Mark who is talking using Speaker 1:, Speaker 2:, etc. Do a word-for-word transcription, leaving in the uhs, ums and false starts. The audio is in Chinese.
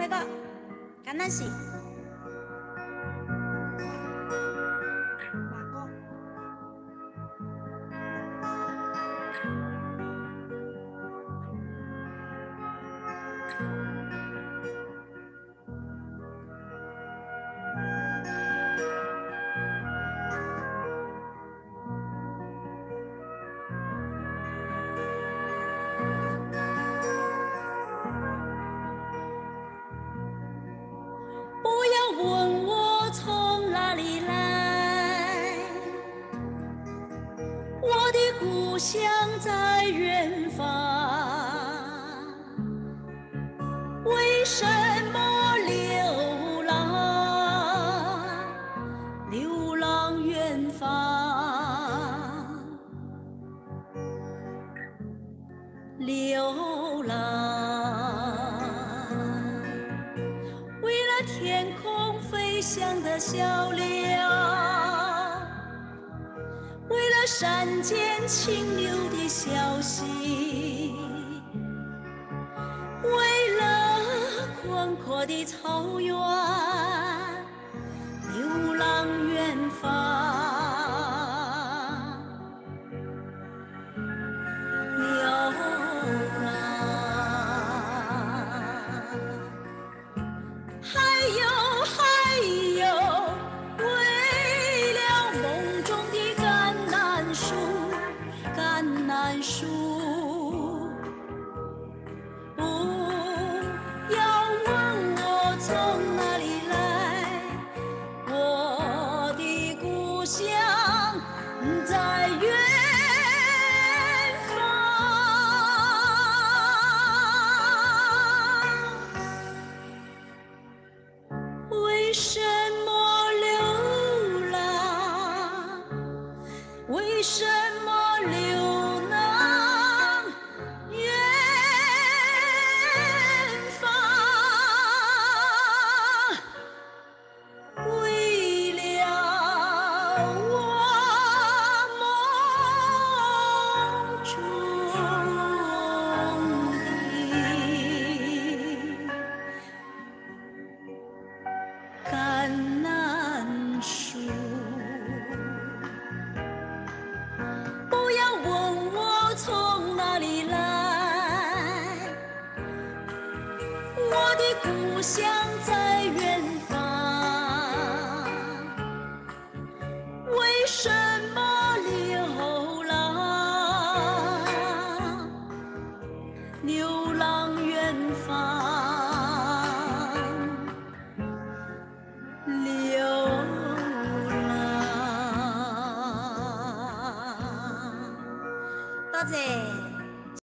Speaker 1: 要个橄榄树。马哥。不要问我从哪里来，我的故乡在远方。为什么流浪，流浪远方，流浪？为了天空飞翔的小鸟，为了山间清流的小溪，为了宽阔的草原，流浪远方，流浪。还有还有，为了梦中的橄榄树，橄榄树。不要问我从哪里来，我的故乡在远方。为什么流浪？为什么流浪远方？为了我梦中的橄榄树。不要问我从哪里来，我的故乡在远方。为什么流浪，流浪远方，流浪？多谢。